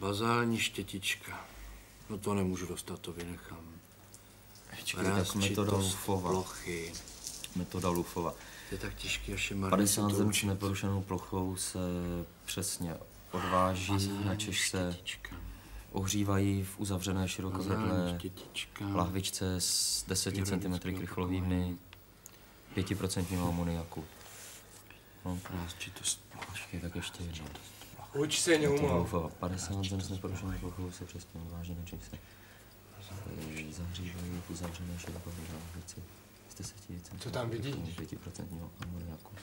Bazální štětička. No to nemůžu dostat, to vynechám. Tak metoda Lufova. Plochy. Metoda Lufova. Je tak těžký, až je marný. 50 zem s neporušenou plochou se přesně odváží, načež se ohřívají v uzavřené širokozadlé lahvičce s 10 cm krychlovými 5% amoniaku. No, počkej, tak ještě jednou. Uč se, neumo. 50 zem s neporušenou plochou se přesně odváží, načež se zahřívají v uzavřené širokozadlé lahvičce s 10 cm. Co tam vidíš? 5% amoniaku.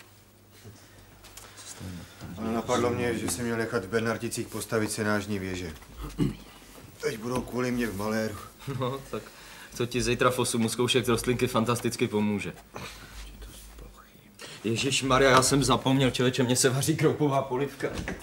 Ale napadlo mě, že jsem měl nechat v Bernarticích postavit senážní věže. Teď budou kvůli mě v maléru. No, tak co ti zítra v 8 zkoušek z rostlinky fantasticky pomůže. Ježišmarja, já jsem zapomněl, člověče, mě se vaří kroupová polivka.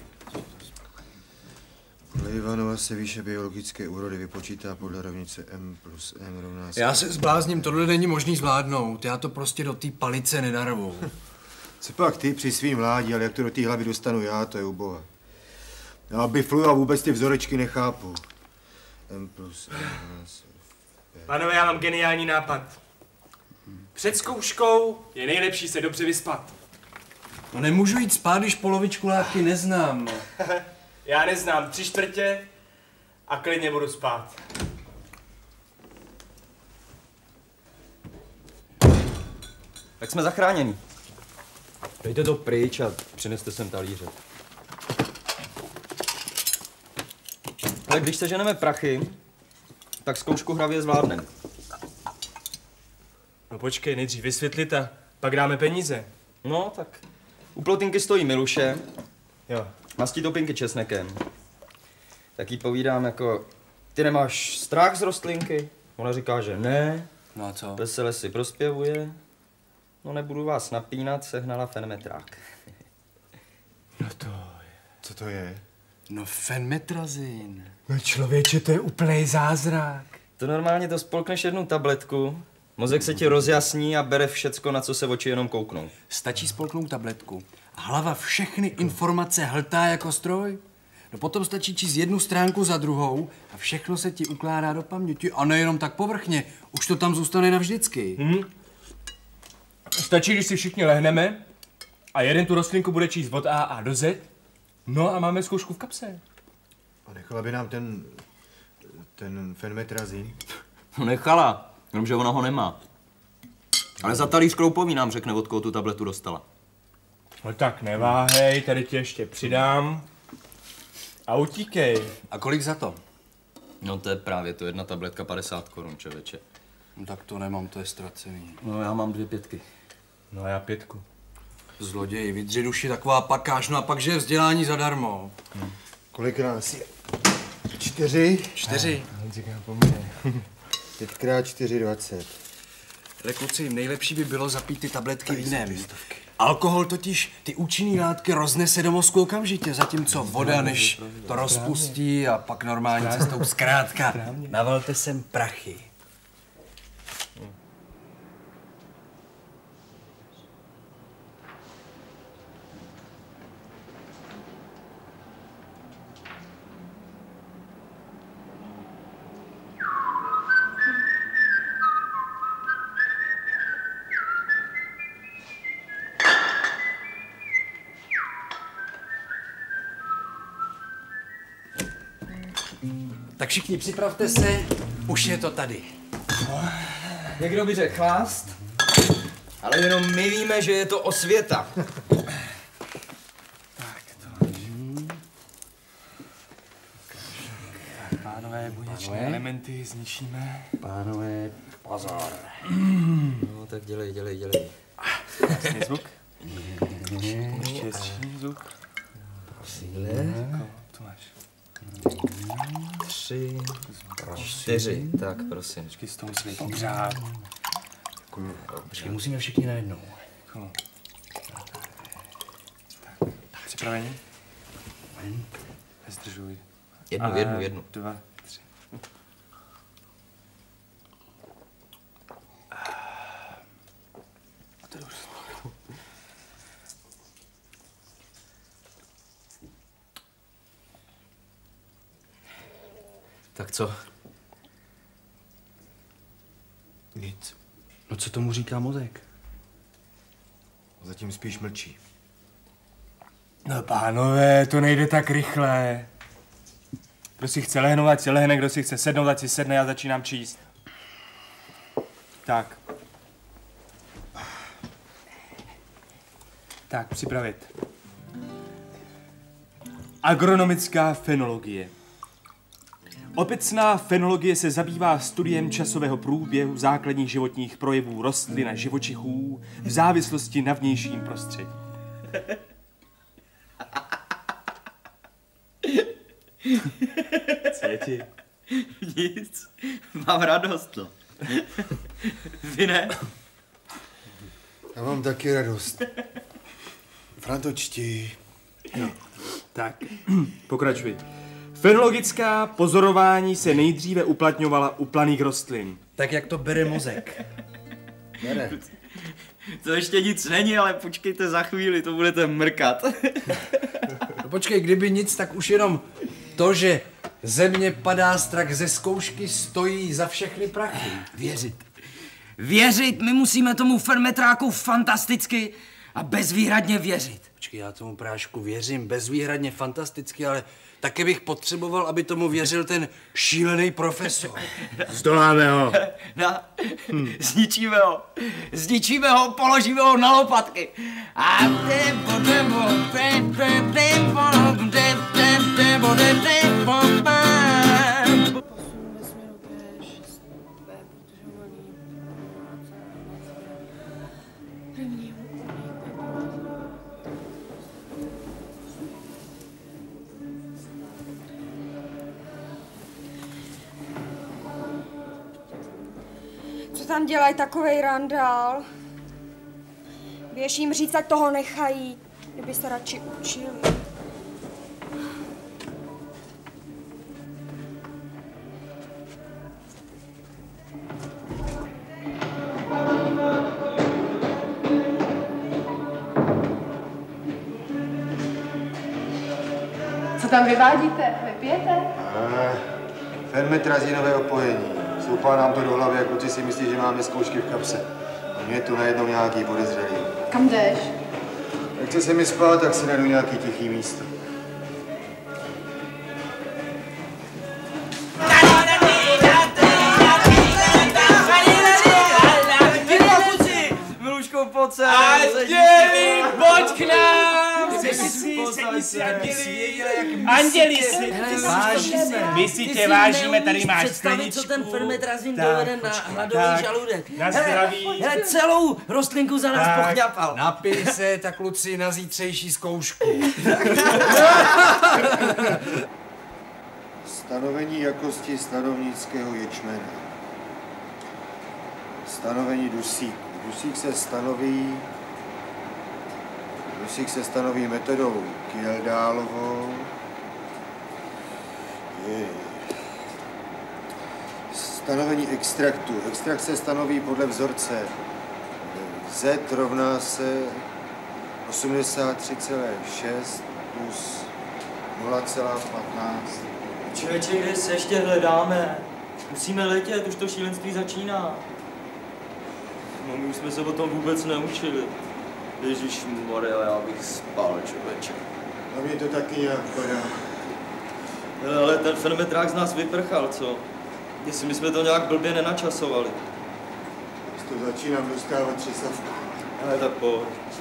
Podle Ivanova se výše biologické úrody vypočítá podle rovnice M plus M rovná se... Já se zblázním, tohle není možný zvládnout. Já to prostě do té palice nedarvu. Co pak ty při svým mládí, ale jak to do té hlavy dostanu já, to je u Boha. Já bifluju a vůbec ty vzorečky nechápu. M plus M rovná se... Pánové, já mám geniální nápad. Před zkouškou je nejlepší se dobře vyspat. No nemůžu jít spát, když polovičku látky neznám. Já neznám 3/4 a klidně budu spát. Tak jsme zachráněni. Dejte to pryč a přineste sem talíře. Ale když seženeme prachy, tak zkoušku hravě zvládneme. No počkej, nejdřív vysvětlit a pak dáme peníze. No, tak u plotinky stojí Miluše. Jo. Mastí topinky česnekem. Tak jí povídám jako, ty nemáš strach z rostlinky? Ona říká, že ne. No a co? Vesele si prospěvuje. No nebudu vás napínat, sehnala fenmetrák. No to je... Co to je? No fenmetrazin. No člověče, to je úplný zázrak. To normálně to spolkneš jednu tabletku, mozek se ti rozjasní a bere všecko, na co se oči jenom kouknou. Stačí spolknout tabletku. Hlava všechny informace hltá jako stroj. No potom stačí číst jednu stránku za druhou a všechno se ti ukládá do paměti. A nejenom tak povrchně, už to tam zůstane navždycky. Stačí, když si všichni lehneme a jeden tu rostlinku bude číst od A do Z. No a máme zkoušku v kapse. A nechala by nám ten fenmetrazin? No nechala, jenomže ona ho nemá. Ale za talíř kroupový nám řekne, od koho tu tabletu dostala. No tak neváhej, tady tě ještě přidám. A utíkej. A kolik za to? No to je právě to, jedna tabletka 50 korun, člověče. No tak to nemám, to je ztracený. No já mám 2 5. No a já 5. Zloděj, vydři duši, taková pakáž, no a pak, že je vzdělání zadarmo. Kolik nás je? 4? 4. Říkám po mně. 5x4 20. Ale kluci, nejlepší by bylo zapít ty tabletky vínem. Alkohol totiž ty účinný látky roznese do mozku okamžitě, zatímco voda, než to rozpustí a pak normální cestou. Zkrátka, navalte sem prachy. Tak všichni připravte se, už je to tady. Někdo by řekl chlást, ale jenom my víme, že je to osvěta. Tak to. Pánové, buněčné elementy zničíme. Pánové, pozor. No tak dělej. Jasný zvuk. Ještě hezčí zvuk. Síle. To máš. 3, 4, tak prosím. Počkej, s tou musí být obřád. Počkej, musíme všichni najednou. Tak, připraveni? Nezdržuj. Jednu. 2, 3. A to už. Tak co? Nic. No co tomu říká mozek? Zatím spíš mlčí. No pánové, to nejde tak rychle. Kdo si chce lehnout, ať si lehne, kdo si chce sednout, ať si sedne, já začínám číst. Tak. Tak, připravit. Agronomická fenologie. Obecná fenologie se zabývá studiem časového průběhu základních životních projevů rostlin a živočichů v závislosti na vnějším prostředí. Co je ti? Nic. Mám radost, no. Vy ne? Já mám taky radost. Franto, čti. No, tak, pokračuj. Fenologická pozorování se nejdříve uplatňovala u planých rostlin. Tak jak to bere mozek? Bere. To ještě nic není, ale počkejte za chvíli, to budete mrkat. No počkej, kdyby nic, tak už jenom to, že země padá strach ze zkoušky, stojí za všechny prachy. Věřit. Věřit, my musíme tomu fermetráku fantasticky a bezvýhradně věřit. Počkej, já tomu prášku věřím bezvýhradně fantasticky, ale taky bych potřeboval, aby tomu věřil ten šílený profesor. Zdoláme ho. Zničíme ho, položíme ho na lopatky. Co tam dělají takovej randál? Běž jim říct, ať toho nechají, kdyby se radši učili. Co tam vyvádíte? Vypijete? Fermetrazinové opojení. Soupá nám to do hlavy a kluci si myslí, že máme zkoušky v kapse. A mě je tu najednou nějaký podezřelý. Kam jdeš? Nechce se mi spát, tak si najdu nějaký tichý místo. Miluškou, pojď sem. Anděli, pojď k nám! Anděli, my si tě vážíme, tady máš skleničku. Co ten fermetrazin dovede na hladový žaludek. Na zdraví. Hele, celou rostlinku za nás pochňapal. Napij se, tak kluci, na zítřejší zkoušku. Stanovení jakosti stanovnického ječmene. Stanovení dusíku. Dusík se stanoví metodou Kieldálovou. Stanovení extraktu. Extrakt se stanoví podle vzorce Z rovná se 83,6 plus 0,15. Člověče, kde se ještě hledáme? Musíme letět, už to šílenství začíná. No, my už jsme se o tom vůbec neučili. Ježišmarja, já bych spal, člověče. A mě to taky nějak padá. Ale ten fermetrák z nás vyprchal, co? Jestli my jsme to nějak blbě nenačasovali. Už to začínám dostávat třesavku. Ale tak pojď.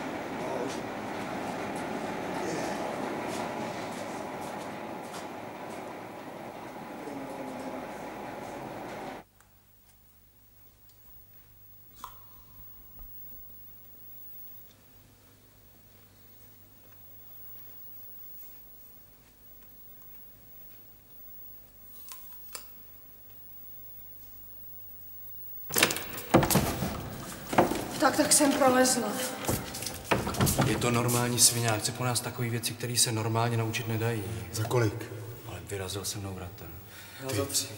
Tak jsem prolezla. Je to normální sviňák, chce po nás takové věci, které se normálně naučit nedají. Za kolik? Ale vyrazil se mnou vratem. Já za 3.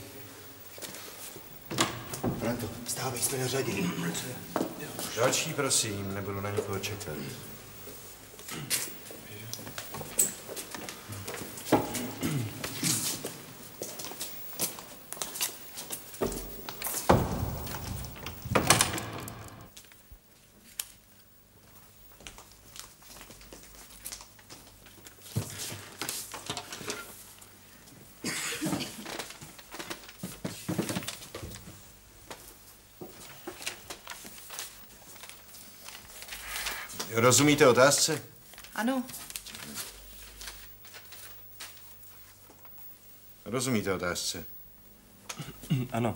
Franto, vstávej, jsme na řadě. Další, prosím, nebudu na nikoho čekat. Rozumíte otázce? Ano. Rozumíte otázce? Ano.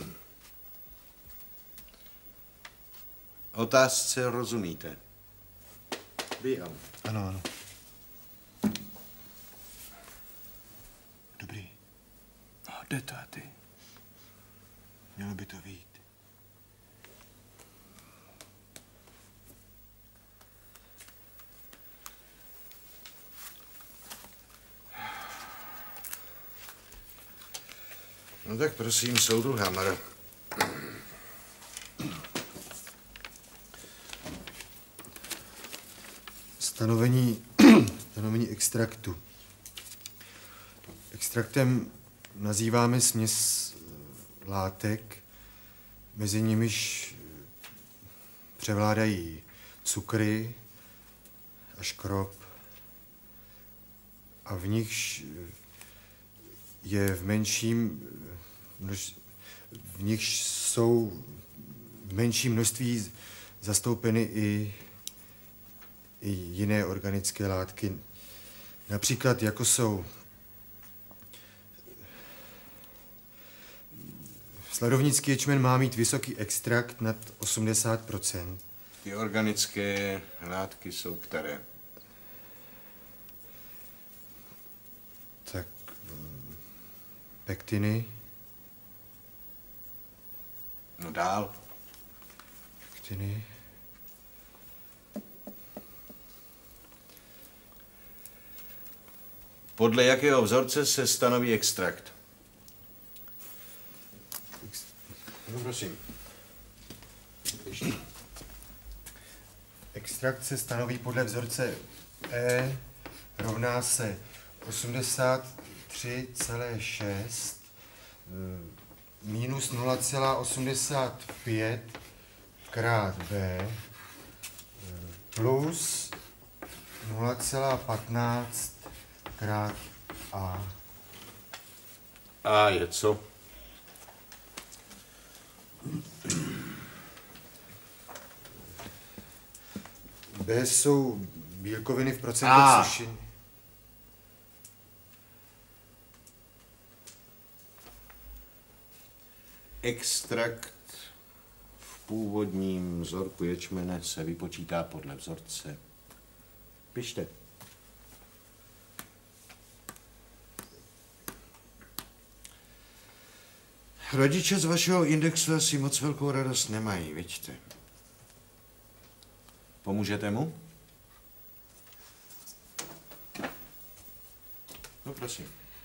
Otázce rozumíte? Vy ano. Ano, ano. Dobrý. No, jde to a ty. Mělo by to vyjít. No tak prosím, soudruhammer. Stanovení extraktu. Extraktem nazýváme směs látek, mezi nimiž převládají cukry a škrob a v nichž je v nichž jsou v menším množství zastoupeny i jiné organické látky. Například jako jsou sladovnický ječmen má mít vysoký extrakt nad 80%. Ty organické látky jsou které? Tak pektiny. No dál. Pektiny. Podle jakého vzorce se stanoví extrakt? No prosím. Extrakt se stanoví podle vzorce E rovná se 83,6 minus 0,85 krát B plus 0,15 krát A. A je co? B jsou bílkoviny v procentech sušin. Extrakt v původním vzorku ječmene se vypočítá podle vzorce. Pište. Rodiče z vašeho indexu asi moc velkou radost nemají, vidíte. Pomůžete mu? No prosím.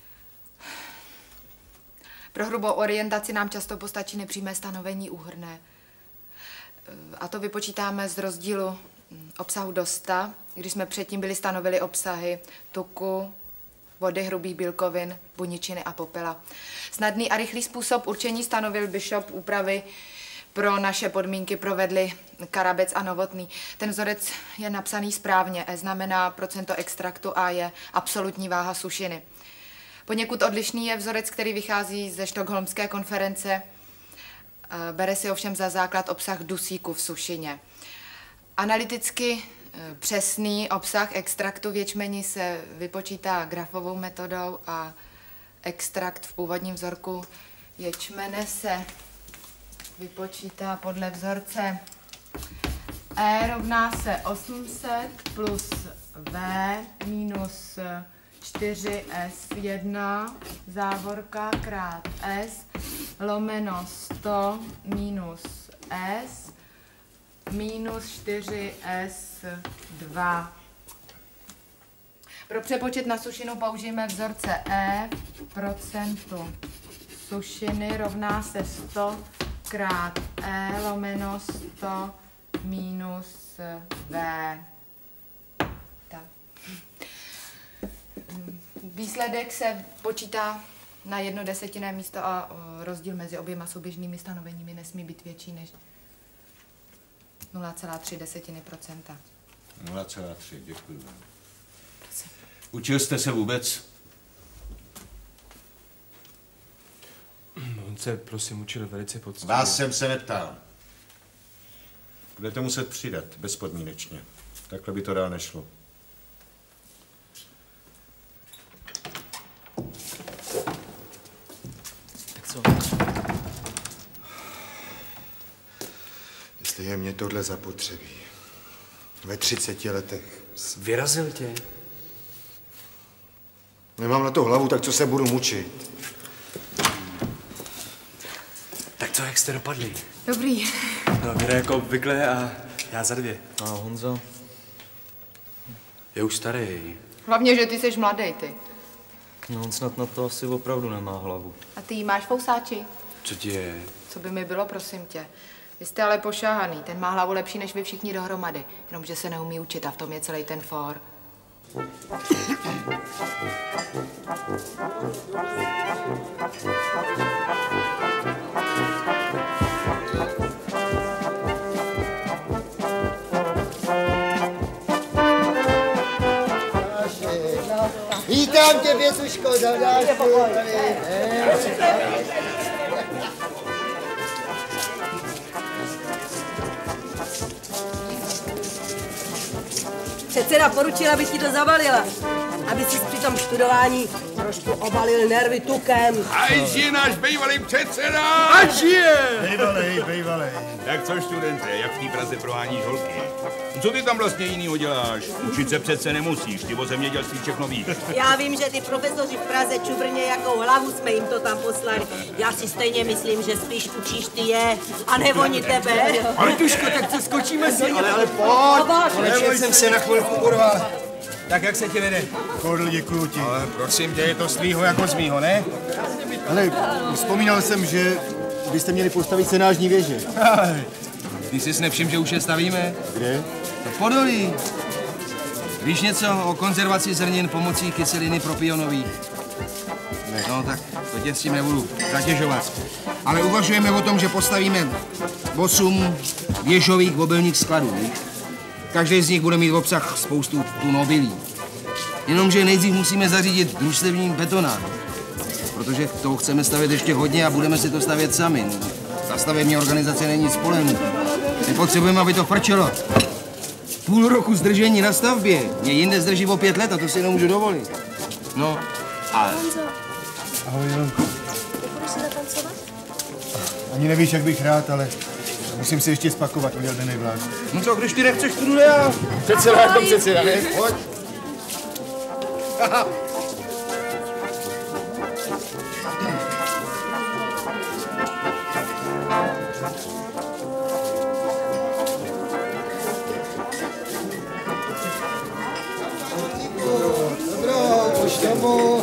Pro hrubou orientaci nám často postačí nepřímé stanovení úhrné. A to vypočítáme z rozdílu obsahu do 100, když jsme předtím stanovili obsahy tuku, vody, hrubých bílkovin, buničiny a popela. Snadný a rychlý způsob určení stanovil Bishop, úpravy pro naše podmínky provedli Karabec a Novotný. Ten vzorec je napsaný správně. E znamená procento extraktu a je absolutní váha sušiny. Poněkud odlišný je vzorec, který vychází ze Štokholmské konference. Bere si ovšem za základ obsah dusíku v sušině. Analyticky přesný obsah extraktu v ječmeni se vypočítá grafovou metodou a extrakt v původním vzorku ječmene se vypočítá podle vzorce E rovná se 800 plus V minus 4S1 závorka krát S lomeno 100 minus S minus 4S2. Pro přepočet na sušinu použijeme vzorce E procentu sušiny rovná se 100 krát E lomeno 100 minus V. Tak. Výsledek se počítá na 1/10 místo a rozdíl mezi oběma souběžnými stanoveními nesmí být větší než 0,3%. 0,3, děkuji vám. Učil jste se vůbec? On se, prosím, učil velice poctivě. Vás jsem se neptal. Budete muset přidat, bezpodmínečně. Takhle by to dál nešlo. Tak co? Jestli je mě tohle zapotřebí. Ve 30 letech. Vyrazil tě? Nemám na to hlavu, tak co se budu mučit? Tak co, jak jste dopadli? Dobrý. No, Věra jako obvykle a já za 2. A Honza? Je už starý. Hlavně, že ty jsi mladý, ty. No on snad na to asi opravdu nemá hlavu. A ty jí máš fousáči? Co ti je? Co by mi bylo, prosím tě? Vy jste ale pošahaný. Ten má hlavu lepší než vy všichni dohromady. Jenomže se neumí učit a v tom je celý ten for. Vítám tě, Běsuško, za návštěvu. Předseda poručila, aby ti to zabalila, aby si při tom studování trošku obalil nervy tukem. Ať je náš bývalý předseda! Ať je! Bejvalej. Tak co, studente, jak v té Praze proháníš holky? Co ty tam vlastně jinýho děláš? Učit se přece nemusíš, ty o zemědělství všechno víš. Já vím, že ty profesoři v Praze čubrně, jakou hlavu jsme jim to tam poslali. Já si stejně myslím, že spíš učíš ty je, a ne oni tebe. Ale Tuško, tak co, skočíme si? Ale pojď! Konečně jsem se na chvilku urval. Tak jak se ti vede? Kodl, děkuju ti. Ale prosím tě, je to z tvýho jako z mýho, ne? Ale vzpomínal jsem, že byste měli postavit senážní věže. Ty jsi nevšiml, že už je stavíme? Kde? To v Podolí. Víš něco o konzervaci zrnin pomocí kyseliny propionový? Ne. No tak to tě s tím nebudu zatěžovat. Ale uvažujeme o tom, že postavíme 8 věžových obilných skladů. Víš? Každý z nich bude mít v obsah spoustu tunobilí. Jenomže nejdřív musíme zařídit družstevní betonát. Protože toho chceme stavět ještě hodně a budeme si to stavět sami. Ta stavební organizace není spolehlivá. My potřebujeme, aby to frčelo. Půl roku zdržení na stavbě. Mě jinde zdrží o 5 let a to si nemůžu dovolit. No, a... Ahoj, Jelonko. Budeš si zatancovat? Ani nevíš, jak bych rád, ale musím si ještě spakovat, udělat den vlád. No co, když ty nechceš, půjdu já. Předseda jako předseda, ne? Pojď. Dobro, už domů.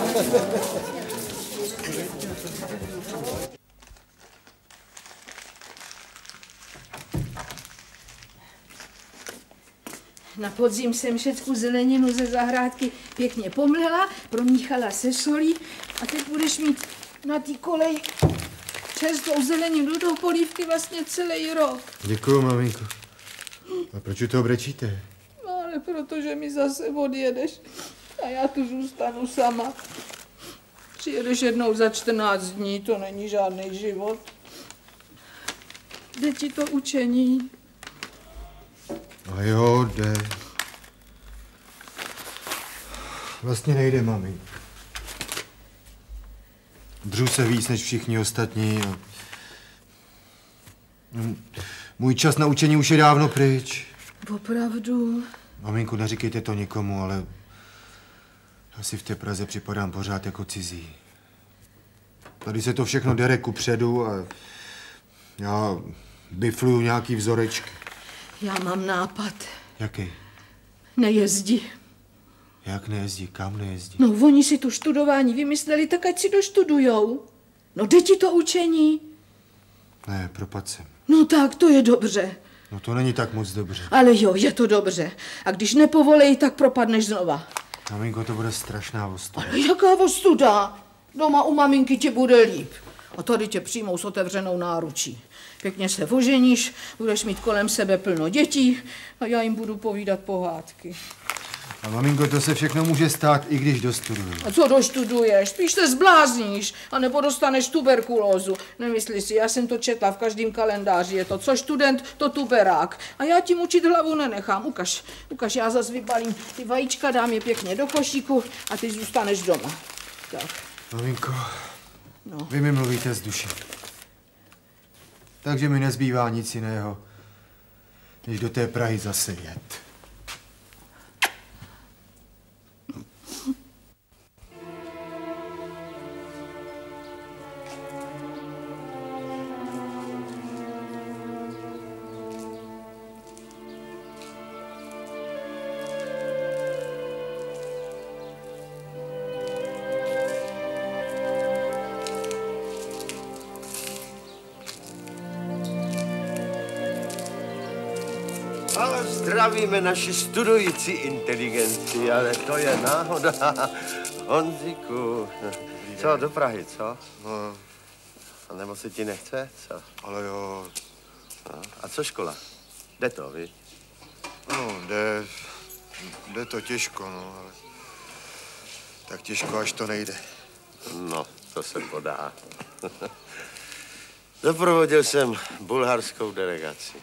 Na podzim jsem všecku zeleninu ze zahrádky pěkně pomlela, promíchala se solí a teď budeš mít na té koleji čerstvou zeleninu do polívky vlastně celý rok. Děkuju, maminko. A proč u toho brečíte? No ale protože mi zase odjedeš a já tu zůstanu sama. Přijedeš jednou za 14 dní, to není žádný život. Jde ti to učení? A jo, jde. Vlastně nejde, mami. Dřu se víc než všichni ostatní. A... Můj čas na učení už je dávno pryč. Opravdu? Maminku, neříkejte to nikomu, ale já si v té Praze připadám pořád jako cizí. Tady se to všechno dere kupředu a já bifluju nějaký vzorečky. Já mám nápad. Jaký? Nejezdí. Jak nejezdí? Kam nejezdí? No, oni si to študování vymysleli, tak ať si doštudujou. No, jde ti to učení? Ne, propad jsem. No tak, to je dobře. No to není tak moc dobře. Ale jo, je to dobře. A když nepovolej, tak propadneš znova. Maminko, to bude strašná ostuda. Ale jaká ostuda? Doma u maminky ti bude líp. A tady tě přijmou s otevřenou náručí. Pěkně se oženíš, budeš mít kolem sebe plno dětí a já jim budu povídat pohádky. A maminko, to se všechno může stát, i když dostuduju. A co doštuduješ? Spíš se zblázníš, anebo dostaneš tuberkulózu. Nemyslí si, já jsem to četla v každém kalendáři. Je to co student, to tuberák. A já ti mučit hlavu nenechám. Ukaž, já zas vybalím ty vajíčka, dám je pěkně do košíku a ty zůstaneš doma. Tak. Maminko, vy mi mluvíte z duše. Takže mi nezbývá nic jiného, než do té Prahy zase jet. Zdravíme naši studující inteligenci, ale to je náhoda. Honzíku, co, do Prahy, co? No. A nebo se ti nechce, co? Ale jo. No. A co škola? Jde to, víš? No, jde to těžko, no, ale tak těžko, až to nejde. No, to se podá. Doprovodil jsem bulharskou delegaci.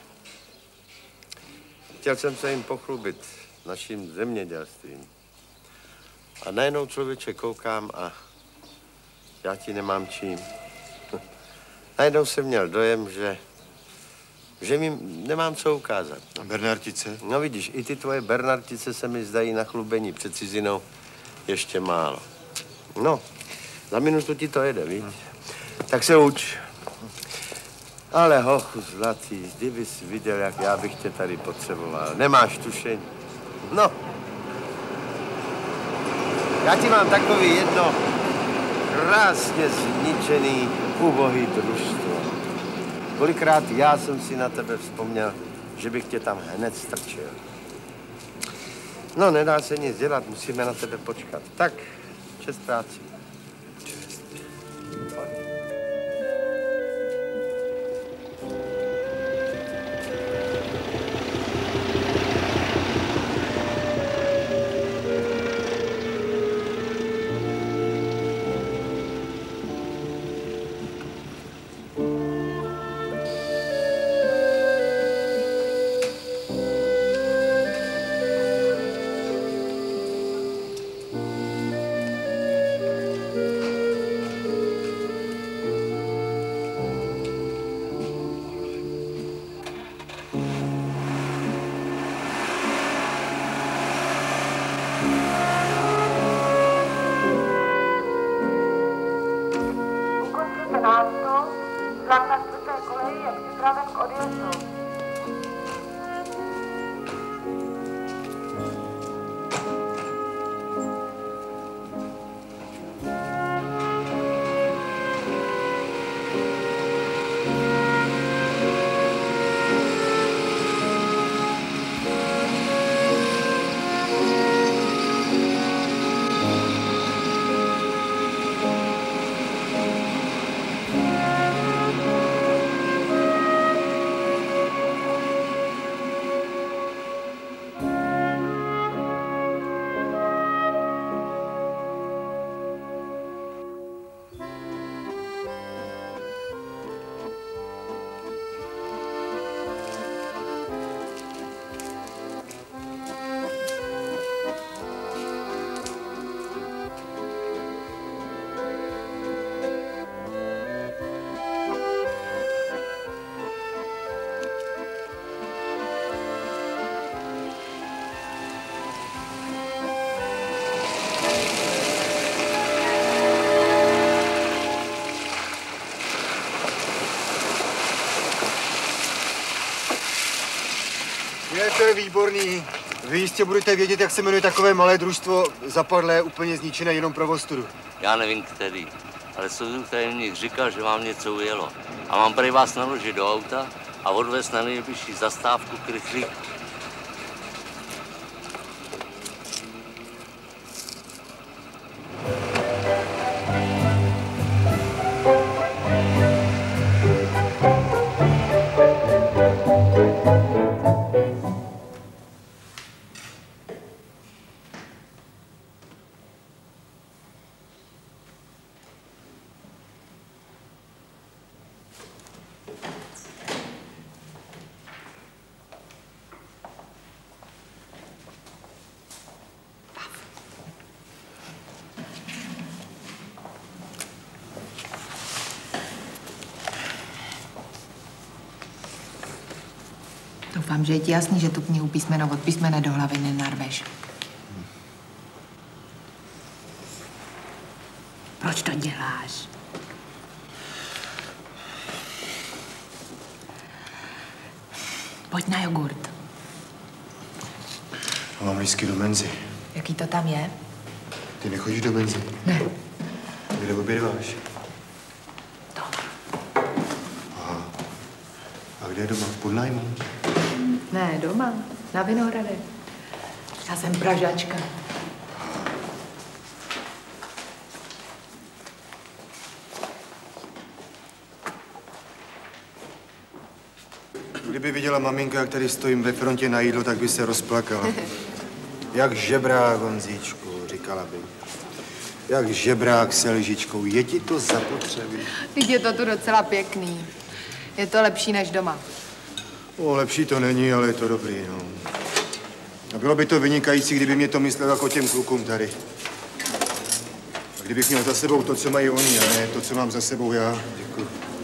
Chtěl jsem se jim pochlubit naším zemědělstvím. A najednou, člověče, koukám a já ti nemám čím. Najednou jsem měl dojem, že mi nemám co ukázat. A Bernardice? No vidíš, i ty tvoje Bernardice se mi zdají na chlubení před cizinou ještě málo. No, za minutu ti to jede, víš? Tak se uč. Ale hochu zlatý, kdybys viděl, jak já bych tě tady potřeboval. Nemáš tušení. No. Já ti mám takový jedno krásně zničený, ubohý družstvo. Kolikrát já jsem si na tebe vzpomněl, že bych tě tam hned strčil. No, nedá se nic dělat, musíme na tebe počkat. Tak, čest práci. To je výborný. Vy jistě budete vědět, jak se jmenuje takové malé družstvo, zapadlé, úplně zničené jenom pro ostudu. Já nevím, který, ale soudruh tajemník říkal, že vám něco ujelo. A mám prý vás naložit do auta a odvést na nejbližší zastávku krychlíku. Doufám, že je ti jasný, že tu knihu písmeno od písmene do hlavy nenarveš. Proč to děláš? Pojď na jogurt. Mám lístky do menzy. Jaký to tam je? Ty nechodíš do menzy? Ne. Kde obědváš? Doma. Aha. A kde je doma? V podnájmu? Ne, doma. Na Vinohradech. Já jsem Pražačka. Kdyby viděla maminka, jak tady stojím ve frontě na jídlo, tak by se rozplakala. Jak žebrák, Honzíčku, říkala by. Jak žebrák se lžičkou. Je ti to zapotřebí? Teď je to tu docela pěkný. Je to lepší než doma. O, lepší to není, ale je to dobrý, no. A bylo by to vynikající, kdyby mě to myslel jako těm klukům tady. A kdybych měl za sebou to, co mají oni, a ne to, co mám za sebou já. Děkuji.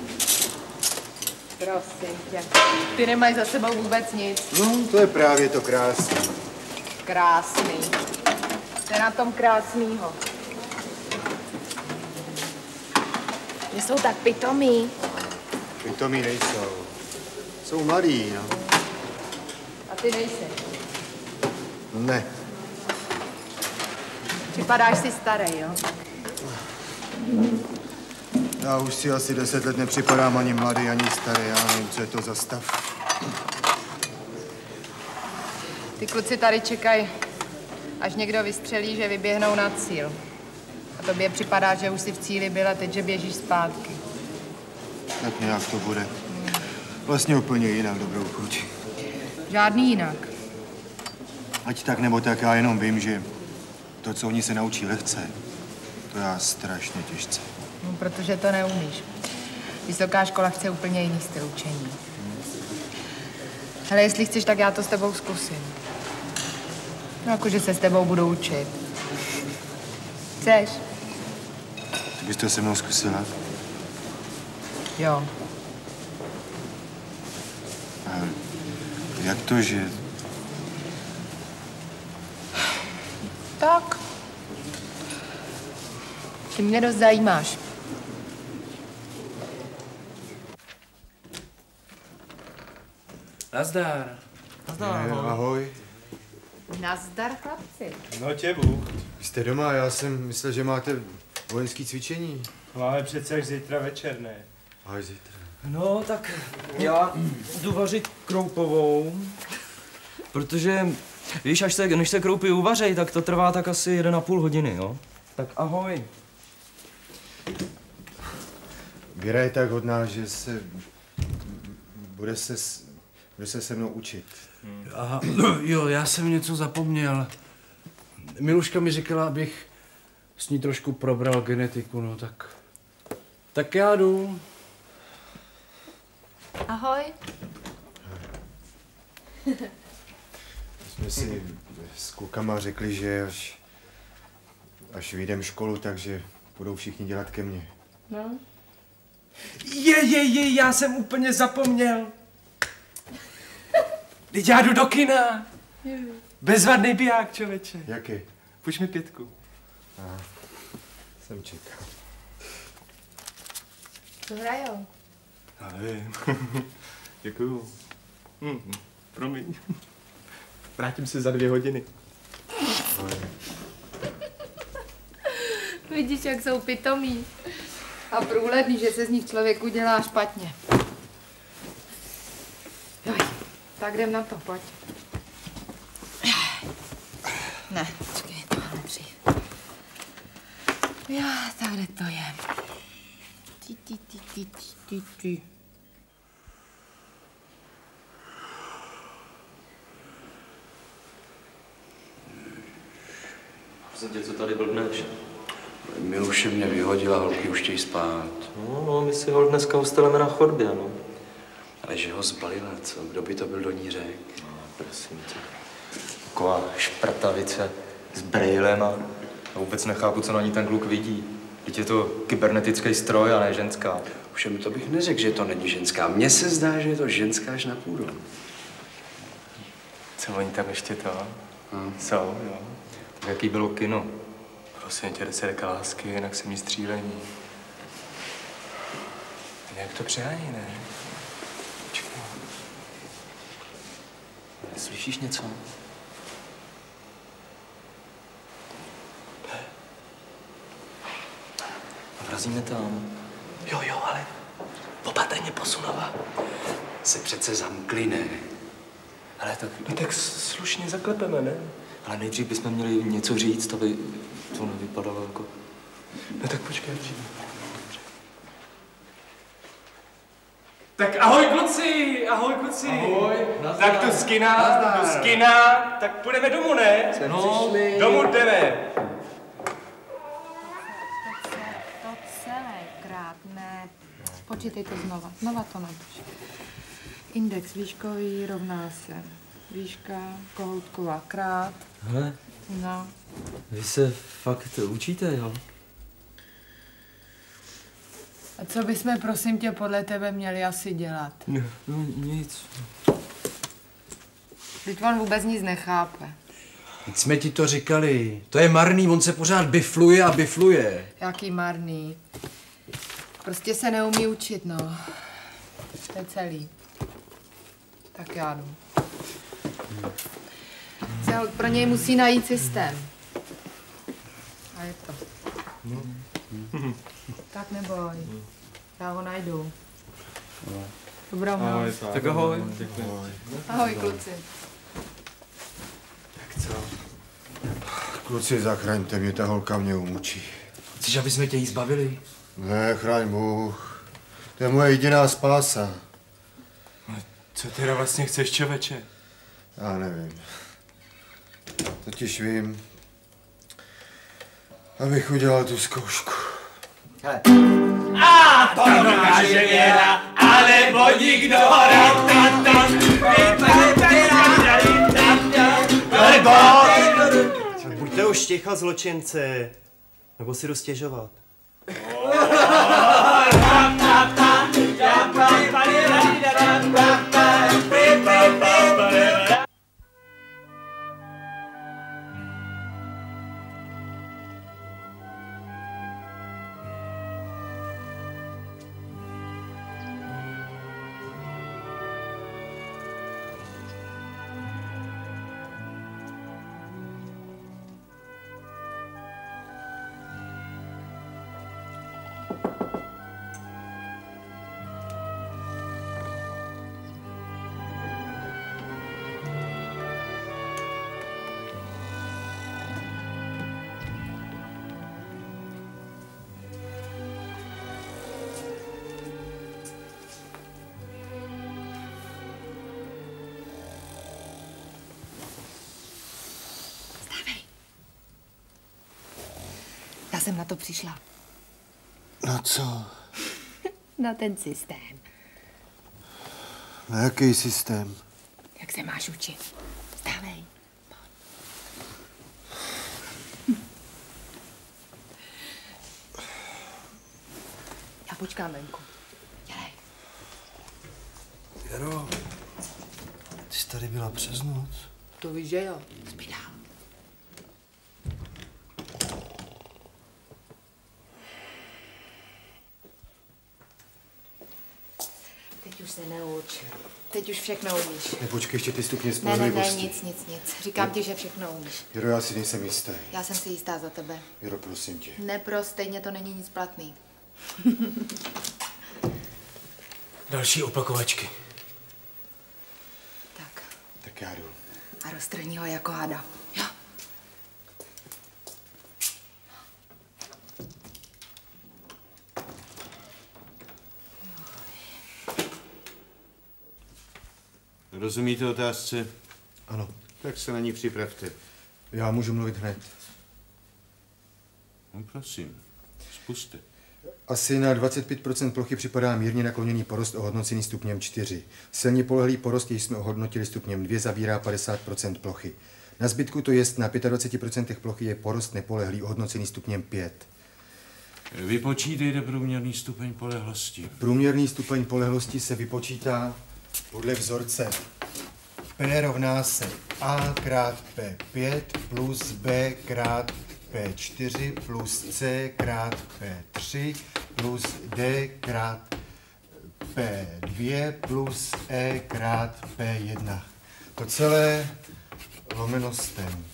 Prosím tě. Ty nemají za sebou vůbec nic. No, to je právě to krásný. Krásný. To je na tom krásnýho. Že jsou tak pitomí. Pitomí nejsou. Jsou malí, no. A ty nejsi. Ne. Připadáš si starý, jo? Já už si asi 10 let nepřipadám ani mladý, ani starý. Já nevím, co je to za stav. Ty kluci tady čekají, až někdo vystřelí, že vyběhnou na cíl. A tobě připadá, že už si v cíli byl a teď, že běžíš zpátky. Tak nějak to bude. Vlastně úplně jinak, dobrou chuť. Žádný jinak. Ať tak nebo tak, já jenom vím, že to, co oni se naučí lehce, to já strašně těžce. No, protože to neumíš. Vysoká škola chce úplně jiný styl učení. Hele, jestli chceš, tak já to s tebou zkusím. No, jakože se s tebou budu učit. Chceš? Ty bys to se mnou zkusila? Jo. A jak to, že... Tak. Ty mě dost zajímáš. Nazdar. Nazdar, ahoj. Ahoj. Nazdar, chlapci. No tě Bůh. Jste doma, já jsem myslel, že máte vojenský cvičení. Máme přece až zítra večer, ne? Až zítra. No, tak já jdu vařit kroupovou, protože, víš, než se kroupy uvařej, tak to trvá tak asi 1,5 hodiny, jo? Tak ahoj. Věra je tak hodná, že bude se se mnou učit. Aha, jo, já jsem něco zapomněl. Miluška mi říkala, abych s ní trošku probral genetiku, no tak... Tak já jdu. Ahoj. Jsme si s klukama řekli, že až vyjdem školu, takže budou všichni dělat ke mně. No. Já jsem úplně zapomněl. Teď já jdu do kina. Bezvadný biják, člověče. Jaký? Půjč mi 5. Jsem čekal. Co hrajou? Já nevím. Děkuju. Promiň. Vrátím se za 2 hodiny. Vidíš, jak jsou pitomí. A průhledný, že se z nich člověk udělá špatně. Joj, tak jdem na to, pojď. Ne, počkej, tohle dřív. Jo, tak kde to je? Ty. Prosím tě, co tady blbneš? Miluše mě vyhodila, holky už chtějí spát. No, my si ho dneska usteleme na chodbě, no. Ale že ho zbalila, co? Kdo by to byl do ní řek? No, prosím tě. Taková šprtavice s brejlem a vůbec nechápu, co na ní ten kluk vidí. Teď je to kybernetický stroj a ne ženská. Všem to bych neřekl, že to není ženská. Mně se zdá, že je to ženská až na půdu. Co oni tam ještě to? Jsou, jo. Jaký bylo kino? Prosím tě, 10 lásky, jinak se mi střílení. Nějak to přehání, ne? Počkej. Slyšíš něco? Vrazíme tam. Jo, ale opatrně posunova. Se přece zamkli, ne? Ale tak slušně zaklepeme, ne? Ale nejdřív bychom měli něco říct, aby to nevypadalo jako... No tak počkej, přijde. Tak ahoj kluci, Ahoj. Tak tu skina, tak půjdeme domů, ne? No, domů jdeme. To celé krát, ne. Počítej to znova to napiš. Index výškový rovná se výška kohoutková krát. Hele, No. vy se fakt učíte, jo? A co bychom, prosím tě, podle tebe měli asi dělat? No nic. Teď on vůbec nic nechápe. Teď jsme ti to říkali. To je marný, on se pořád bifluje a bifluje. Jaký marný. Prostě se neumí učit, no. To je celý. Tak já jdu. Cel pro něj musí najít systém. A je to. Tak neboj. Já ho najdu. Dobrou noc. Tak ahoj. Ahoj, kluci. Tak co? Kluci, zachraňte mě, ta holka mě umučí. Chceš, aby jsme tě jí zbavili? Ne, chraň Bůh. To je moje jediná spása. Co teda vlastně chceš, čověče? Já nevím. Totiž vím, abych udělal tu zkoušku. Hele. A to dokáže Věra, alebo nikdo. Buďte už ticho, zločinci. Nebo si jdu stěžovat. Já jsem na to přišla. Na co? Na ten systém. Na jaký systém? Jak se máš učit? Vstávej. Já počkám venku. Dělej. Jaro, ty jsi tady byla přes noc? To víš, že jo. Spí dál. Teď už se neuč. Teď už všechno umíš. Počkej, ještě ty stupně Ne, spolehlivosti. nic. Říkám ti, že všechno umíš. Jiro, já si nejsem jistý. Já jsem si jistá za tebe. Jiro, prosím tě. Stejně to není nic platný. Další opakovačky. Tak já jdu. A roztrhni ho jako hada. Jo. Rozumíte otázce? Ano. Tak se na ní připravte. Já můžu mluvit hned. No, prosím, spuste. Asi na 25% plochy připadá mírně nakloněný porost ohodnocený stupněm 4. Silně polehlý porost, který jsme ohodnotili stupněm 2, zabírá 50% plochy. Na zbytku, to jest na 25% plochy, je porost nepolehlý ohodnocený stupněm 5. Vypočítejte průměrný stupeň polehlosti. Průměrný stupeň polehlosti se vypočítá podle vzorce. P rovná se A krát P5 plus B krát P4 plus C krát P3 plus D krát P2 plus E krát P1. To celé lomeno STEM.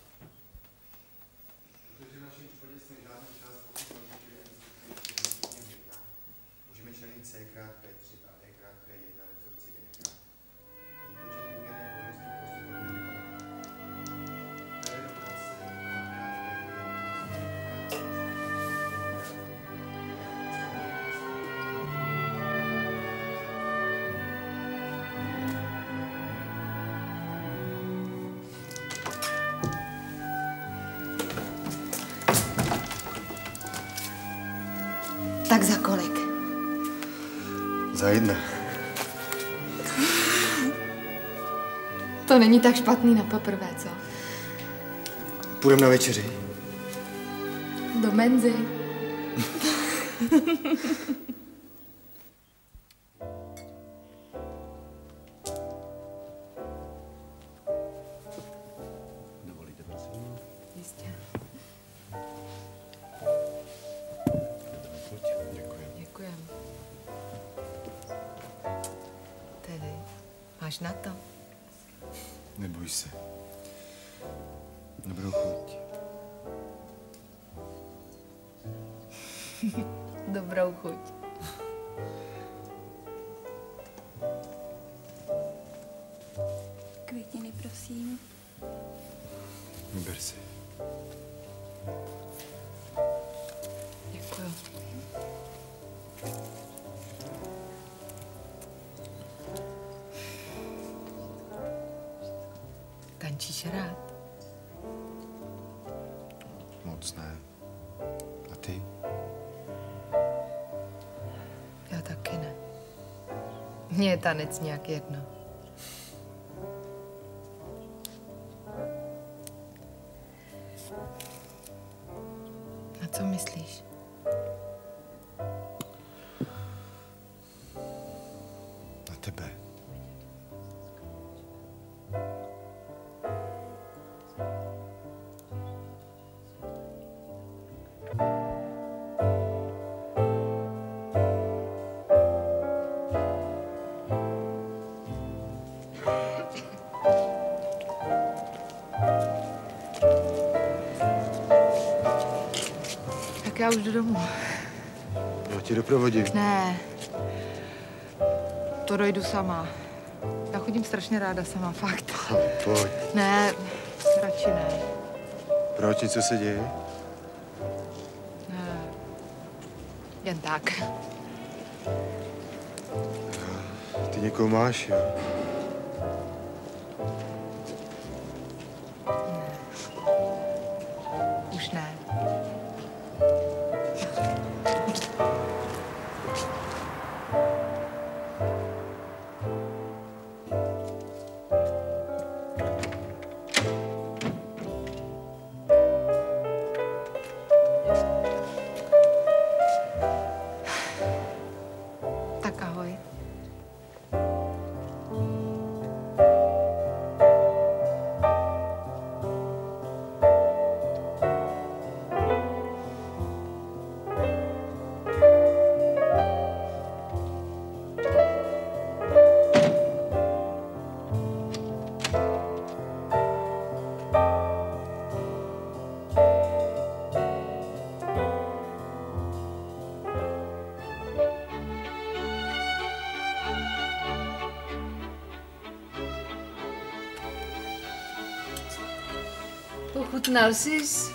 Můžeme členit C krát P3 a E krát P1 ve vzorci N krát. Tak za kolik? Za 1. To není tak špatný na poprvé, co? Půjdeme na večeři. Do menzy. Dovolíte, prosím? Jistě. Děkujem. Tedy, máš na to? Neboj se. Dobrou chuť. Dobrou chuť. Květiny, prosím. Vyber si. Děkuju. Tančíš rád? Moc ne. A ty? Já taky ne. Mně je tanec nějak jedno. Na co myslíš? Na tebe. Tak já už jdu domů. Já tě doprovodím. Ne. To dojdu sama. Já chodím strašně ráda sama, fakt. Pojď. Ne, radši ne. Proč? Co se děje? Ne. Jen tak. Ty někoho máš, jo? Už ne. Tak ahoj. Pochutnal jsi?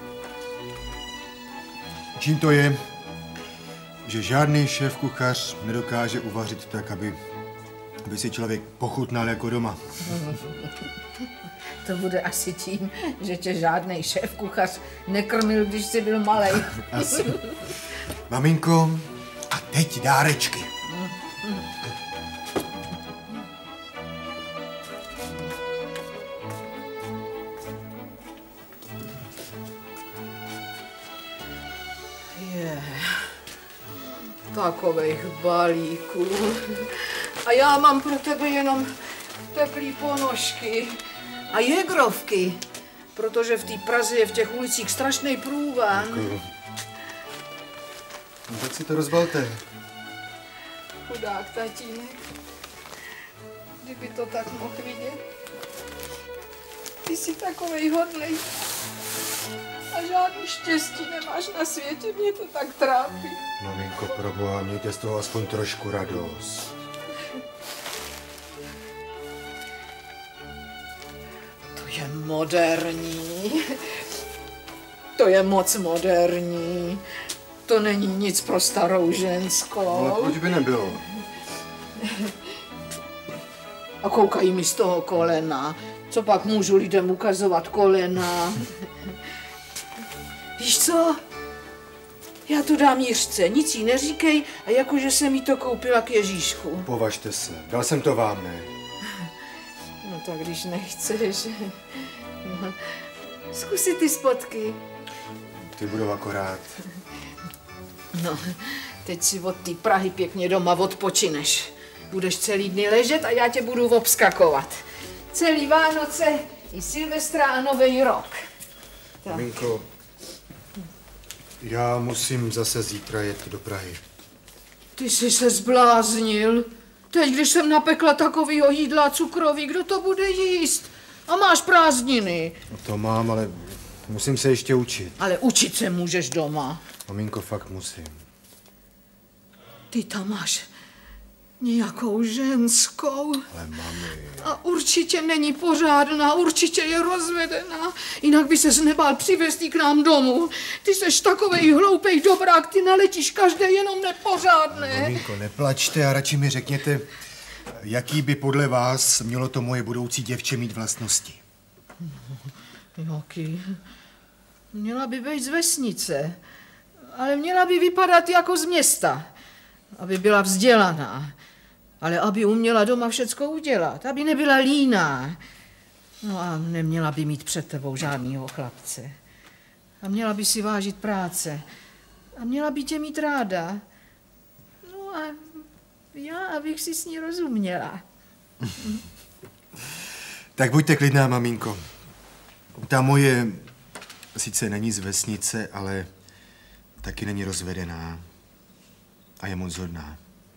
Čím to je, že žádný šéf kuchař nedokáže uvařit tak, aby si člověk pochutnal jako doma? To bude asi tím, že tě žádný šéf kuchař nekrmil, když jsi byl malej. Asi. Maminko, a teď dárečky. Takovejch balíků. A já mám pro tebe jenom teplý ponožky a jegrovky, protože v té Praze je v těch ulicích strašný průvan. No, tak si to rozbalte. Chudák tatínek. Kdyby to tak mohl vidět. Ty jsi takovej hodnej. A žádný štěstí nemáš na světě, mě to tak trápí. Maminko, proboha, mějte z toho aspoň trošku radost. To je moderní. To je moc moderní. To není nic pro starou ženskou. Ale proč by nebylo? A koukají mi z toho kolena. Co pak můžu lidem ukazovat kolena? Víš co? Já to dám Jiřce, nic jí neříkej a jakože jsem jí to koupila k Ježíšku. Považte se, dal jsem to vám, ne? No tak když nechceš. Zkus si ty spotky. Ty budou akorát. No, teď si od té Prahy pěkně doma odpočineš. Budeš celý dny ležet a já tě budu obskakovat. Celý Vánoce i Silvestra a Nový rok. Tak. Minko, já musím zase zítra jet do Prahy. Ty jsi se zbláznil. Teď, když jsem napekla takovýho jídla cukroví, kdo to bude jíst? A máš prázdniny. No to mám, ale musím se ještě učit. Ale učit se můžeš doma. Maminko, fakt musím. Ty tam máš nějakou ženskou. Ale mami... A určitě není pořádná, určitě je rozvedená. Jinak by ses nebál přivést jí k nám domů. Ty seš takovej hloupej dobrák, ty naletíš každé jenom nepořádné. Maminko, neplačte a radši mi řekněte, jaký by podle vás mělo to moje budoucí děvče mít vlastnosti. Jaký? Měla by být z vesnice, ale měla by vypadat jako z města. Aby byla vzdělaná, ale aby uměla doma všecko udělat, aby nebyla líná. No a neměla by mít před tebou žádnýho chlapce. A měla by si vážit práce. A měla by tě mít ráda. No a já, abych si s ní rozuměla. Tak buďte klidná, maminko. Ta moje sice není z vesnice, ale taky není rozvedená. A je moc hodná.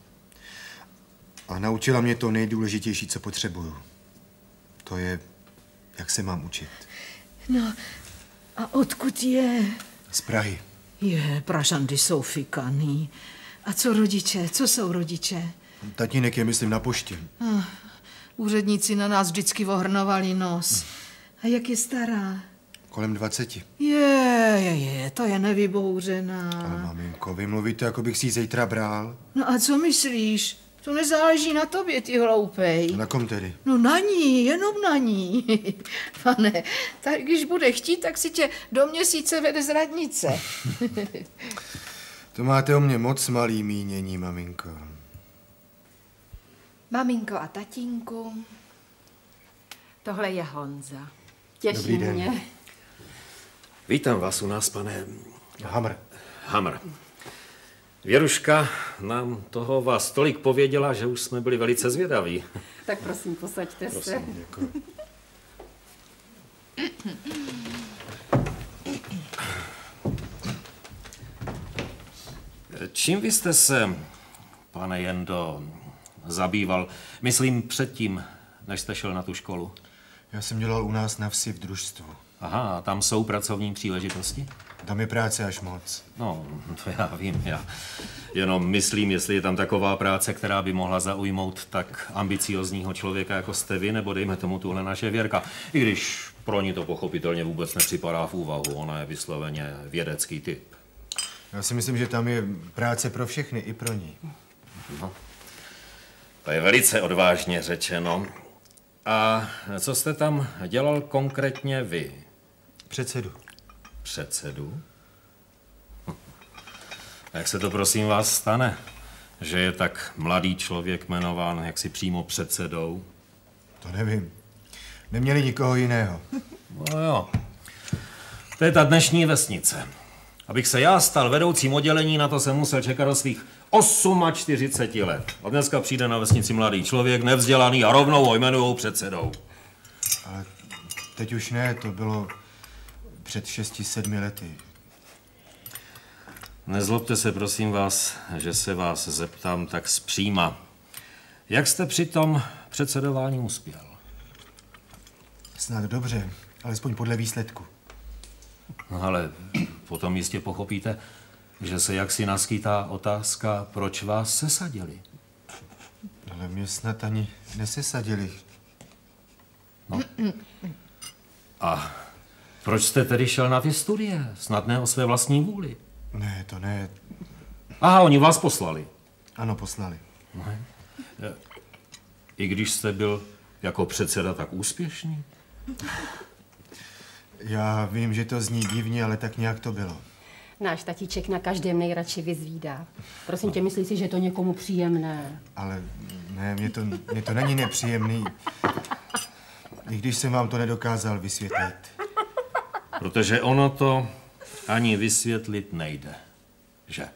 A naučila mě to nejdůležitější, co potřebuju. To je, jak se mám učit. No, a odkud je? Z Prahy. Pražandy jsou fikaný. A co rodiče? Co jsou rodiče? Tatínek je, myslím, na poště. Úředníci na nás vždycky ohrnovali nos. A jak je stará? Kolem 20. To je nevybouřená. Ale maminko, vy mluvíte, jako bych si ji zítra bral. No a co myslíš? To nezáleží na tobě, ty hloupej. Na kom tedy? No na ní, jenom na ní. Pane, tak když bude chtít, tak si tě do měsíce vede z radnice. To máte o mě moc malý mínění, maminko. Maminko a tatínku, tohle je Honza. Těší Dobrý den. mě. Vítám vás u nás, pane... Hamr. Věruška nám toho vás tolik pověděla, že už jsme byli velice zvědaví. Tak prosím, posaďte se. Prosím, děkuji. Čím vy jste se, pane Jendo, zabýval, myslím předtím, než jste šel na tu školu? Já jsem dělal u nás na vsi v družstvu. Aha, tam jsou pracovní příležitosti? Tam je práce až moc. No, to já vím, já jenom myslím, jestli je tam taková práce, která by mohla zaujmout tak ambiciozního člověka, jako jste vy, nebo dejme tomu tuhle naše Věrka. I když pro ní to pochopitelně vůbec nepřipadá v úvahu, ona je vysloveně vědecký typ. Já si myslím, že tam je práce pro všechny, i pro ní. No, to je velice odvážně řečeno. A co jste tam dělal konkrétně vy? Předsedu. Předsedu? A jak se to prosím vás stane, že je tak mladý člověk jmenován jaksi přímo předsedou? To nevím. Neměli nikoho jiného. No jo. To je ta dnešní vesnice. Abych se já stal vedoucím oddělení, na to jsem musel čekat do svých 48 let. A dneska přijde na vesnici mladý člověk, nevzdělaný a rovnou ho jmenujou předsedou. Ale teď už ne, to bylo před 6-7 lety. Nezlobte se, prosím vás, že se vás zeptám tak zpříma. Jak jste při tom předsedování uspěl? Snad dobře, alespoň podle výsledku. No, ale potom jistě pochopíte, že se jaksi naskýtá otázka, proč vás sesadili. Ale mě snad ani nesesadili. No. A proč jste tedy šel na ty studie? Snad ne o své vlastní vůli. Ne, to ne. Aha, oni vás poslali. Ano, poslali. No. I když jste byl jako předseda tak úspěšný? Já vím, že to zní divně, ale tak nějak to bylo. Náš tatíček na každém nejradši vyzvídá. Prosím tě, myslí si, že je to někomu příjemné. Ale ne, mě to není nepříjemný. I když jsem vám to nedokázal vysvětlit. Protože ono to ani vysvětlit nejde, že?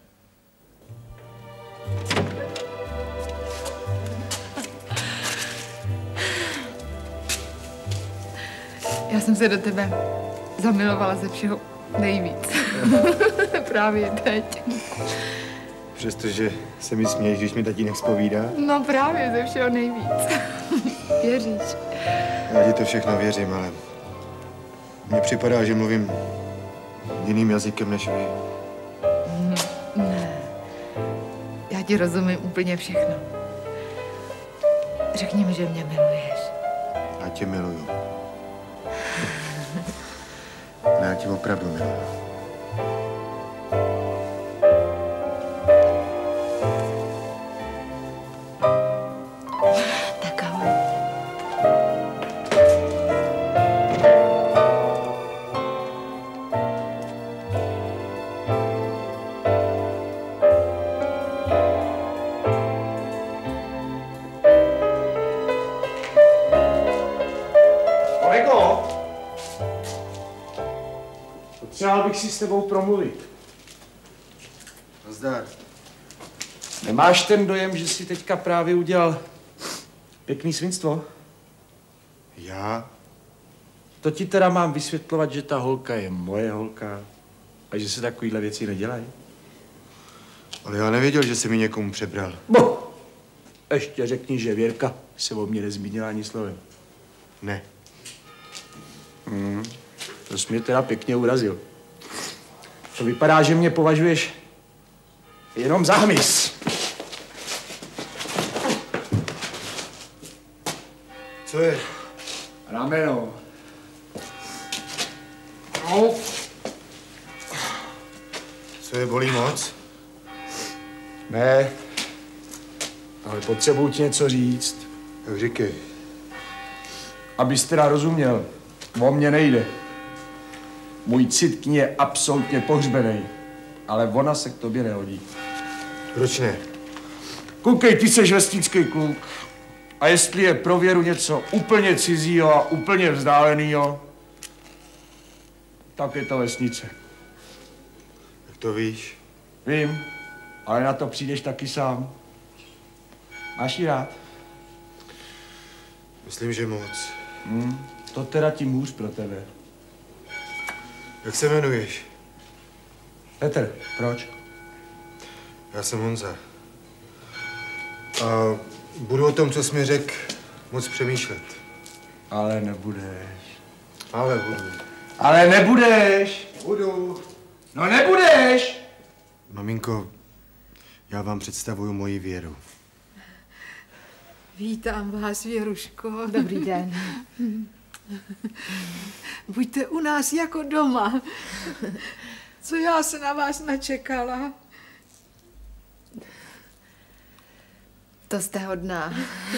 Já jsem se do tebe zamilovala ze všeho nejvíc. Právě teď. Přestože se mi směješ, když mi tatínek zpovídá? No právě ze všeho nejvíc. Věříš? Já ti to všechno věřím, ale mně připadá, že mluvím jiným jazykem než vy. Ne. Já ti rozumím úplně všechno. Řekni mi, že mě miluješ. Já tě miluju. Ne, já tě opravdu miluju. Tak ahoj. Kolego! Potřeboval bych si s tebou promluvit. Nazdar. Nemáš ten dojem, že jsi teďka právě udělal pěkný svinstvo? Já? To ti teda mám vysvětlovat, že ta holka je moje holka a že se takovýhle věci nedělají? Ale já nevěděl, že jsi mi někomu přebral. Bo! Ještě řekni, že Věrka se o mě nezmínila ani slovem. Ne. To jsi mě teda pěkně urazil. To vypadá, že mě považuješ jenom za hmyz. Co je? Rameno. No. Co je, bolí moc? Ne, ale potřebuji ti něco říct. Tak říkej. Abys teda rozuměl, o mě nejde. Můj cit k ní je absolutně pohřbený, ale ona se k tobě nehodí. Proč ne? Koukej, ty seš vesnický kluk. A jestli je pro Věru něco úplně cizího a úplně vzdálenýho, tak je to vesnice. Jak to víš? Vím, ale na to přijdeš taky sám. Máš ji rád? Myslím, že moc. To teda tím hůř pro tebe. Jak se jmenuješ? Petr, proč? Já jsem Honza. A budu o tom, co jsi mi řekl, moc přemýšlet. Ale nebudeš. Ale budu. Ale nebudeš! Budu. No nebudeš! Maminko, já vám představuju moji Věru. Vítám vás, Věruško. Dobrý den. Buďte u nás jako doma. Co já se na vás načekala. To jste hodná.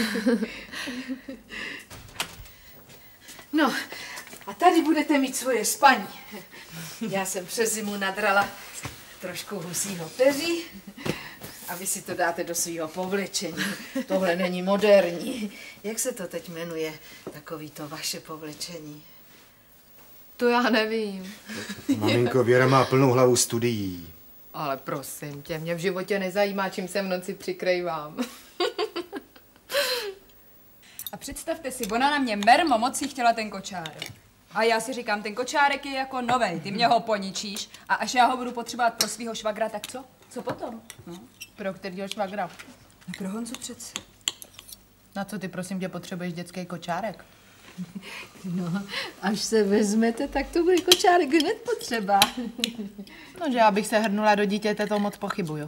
No, a tady budete mít svoje spaní. Já jsem přes zimu nadrala trošku husího peří a vy si to dáte do svého povlečení. Tohle není moderní. Jak se to teď jmenuje, takový to vaše povlečení? To já nevím. Maminko, Věra má plnou hlavu studií. Ale prosím tě, mě v životě nezajímá, čím se v noci přikrývám. A představte si, ona na mě mermo moc si chtěla ten kočárek. A já si říkám, ten kočárek je jako novej, ty mě ho poničíš a až já ho budu potřebovat pro svýho švagra, tak co? Co potom? No. Pro kterýho švagra? No pro Honzu přece. Na co ty, prosím tě, potřebuješ dětský kočárek? No, až se vezmete, tak to bude kočárek hned potřeba. No, že já bych se hrnula do dítěte, to moc pochybuju.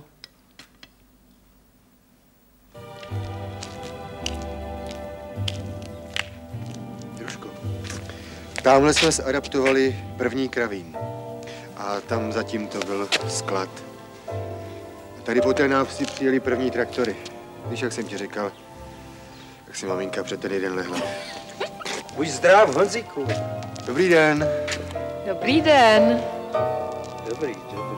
Tamhle jsme zadaptovali první kravín. A tam zatím to byl sklad. A tady po té návsi přijeli první traktory. Víš, jak jsem ti říkal, jak si maminka před ten jeden lehla. Buď zdrav, Honzíku. Dobrý den. Dobrý den. Dobrý.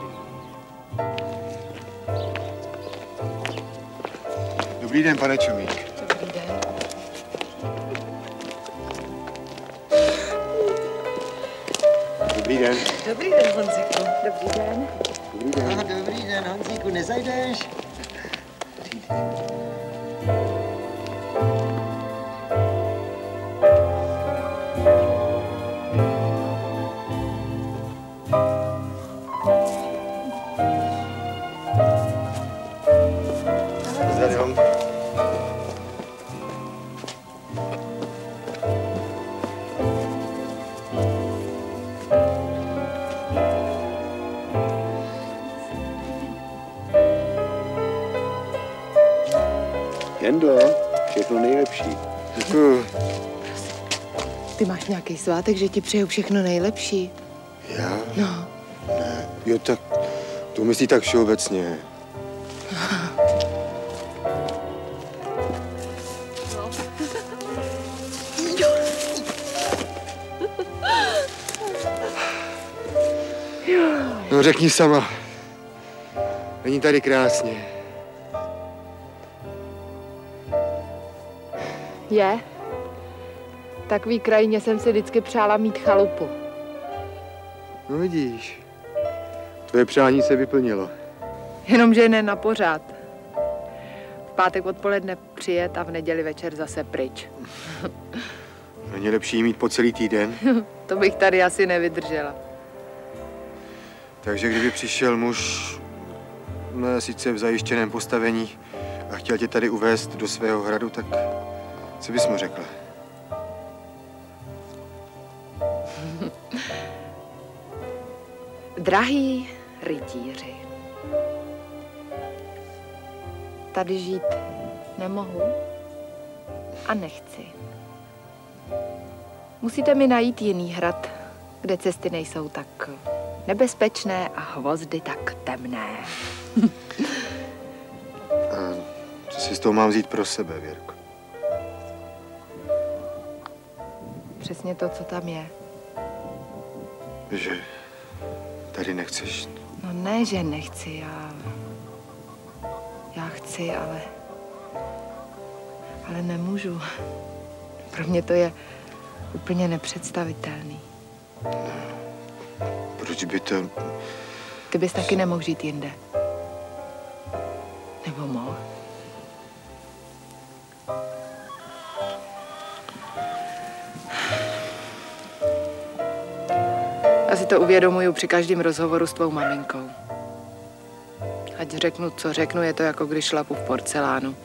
Dobrý den, pane Čumík. Dobrý den. Dobrý den. Dobrý den, Honzíku. Dobrý den. Dobrý den. Dobrý den, Honzíku, nezajdeš? Zdravím. Jendo, všechno nejlepší. Děkuju. Ty máš nějaký svátek, že ti přeju všechno nejlepší? Já? No. Ne. Jo, tak to myslí tak všeobecně. No řekni sama. Není tady krásně. Je? Takový krajině jsem si vždycky přála mít chalupu. No vidíš. Tvoje přání se vyplnilo. Jenomže ne na pořád. V pátek odpoledne přijet a v neděli večer zase pryč. Není lepší mít po celý týden. To bych tady asi nevydržela. Takže kdyby přišel muž, no, sice v zajištěném postavení a chtěl tě tady uvést do svého hradu, tak co bys mu řekla? Drahý rytíři, tady žít nemohu a nechci. Musíte mi najít jiný hrad, kde cesty nejsou tak nebezpečné a hvozdy tak temné. A co si z toho mám vzít pro sebe, Věrko? Přesně to, co tam je. Že tady nechceš. No ne, že nechci, já chci, ale nemůžu. Pro mě to je úplně nepředstavitelný. Proč by to... Ty bys taky nemohl žít jinde. Nebo mohl? Já si to uvědomuju při každém rozhovoru s tvou maminkou. Ať řeknu, co řeknu, je to jako když šlapu v porcelánu.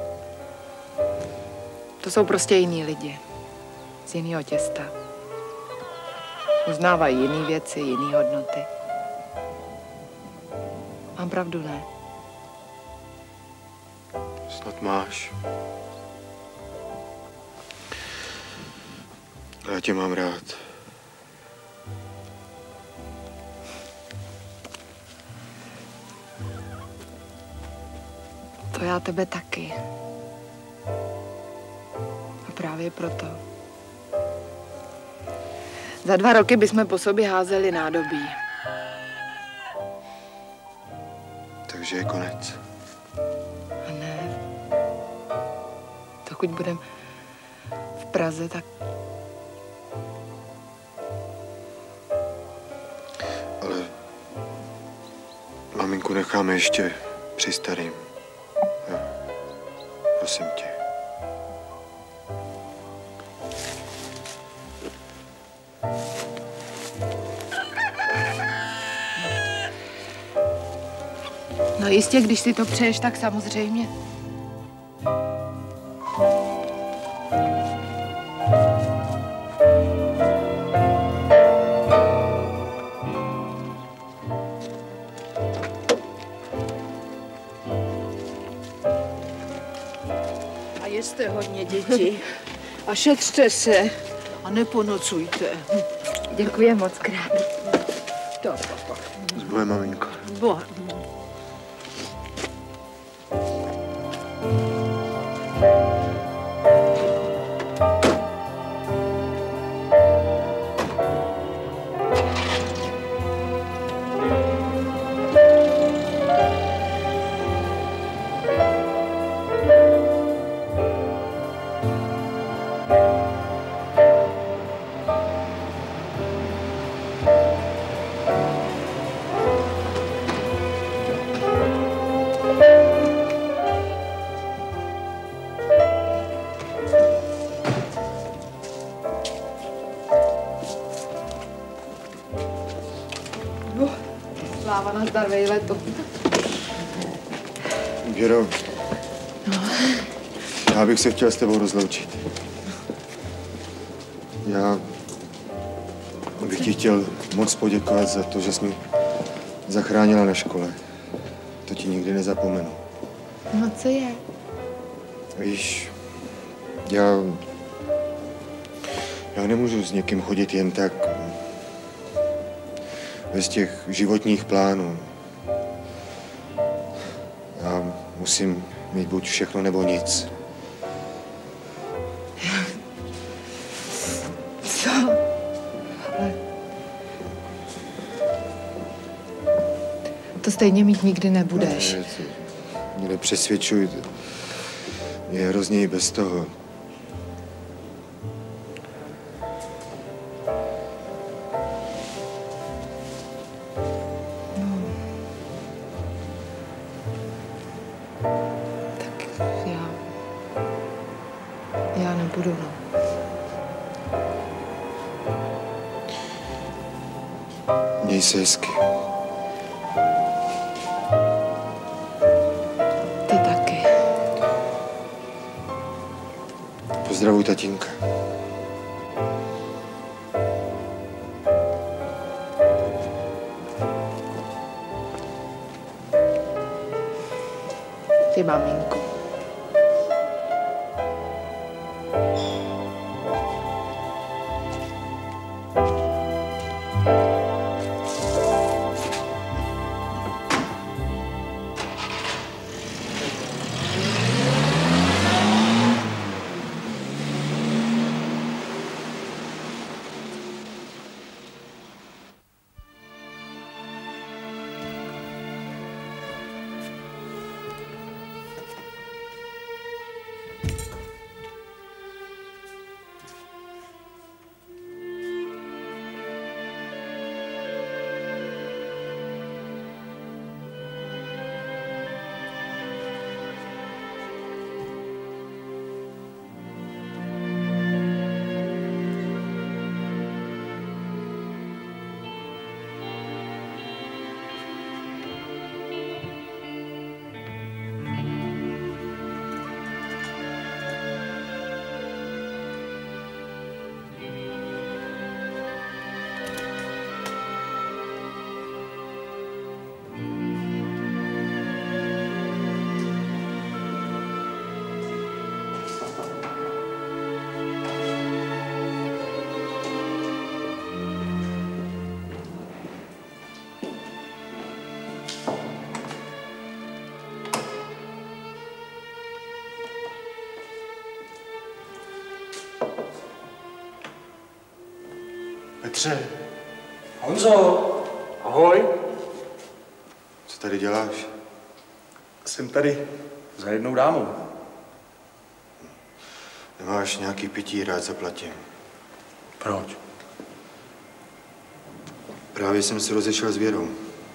To jsou prostě jiní lidi. Z jiného těsta. Uznávají jiné věci, jiné hodnoty. Mám pravdu, ne? Snad máš. A já tě mám rád. To já tebe taky. A právě proto. Za 2 roky bychom po sobě házeli nádobí. Takže je konec. A ne. Dokud budem v Praze, tak Ale maminku necháme ještě při starým. Jo. Prosím tě. No jistě, když si to přeješ, tak samozřejmě. A jeste hodně, děti. A šetřte se a neponocujte. Děkuji moc krát. S Bohem, maminko. S Bohem. Sláva, nazdar, vejletu. Věro, já bych se chtěl s tebou rozloučit. Já bych ti chtěl moc poděkovat za to, že jsi mě zachránila na škole. To ti nikdy nezapomenu. No co je? Víš, já nemůžu s někým chodit jen tak bez těch životních plánů. Já musím mít buď všechno, nebo nic. Co? Ale... To stejně mít nikdy nebudeš. Ne, mě nepřesvědčuj. Mě je hrozně i bez toho. Já nebudu, no. Měj se hezky. Ty taky. Pozdravuj tatínka. Ty maminko. Petře. Honzo, ahoj. Co tady děláš? Jsem tady za jednou dámou. Nemáš nějaký pití, rád zaplatím. Proč? Právě jsem se rozešel s Věrou.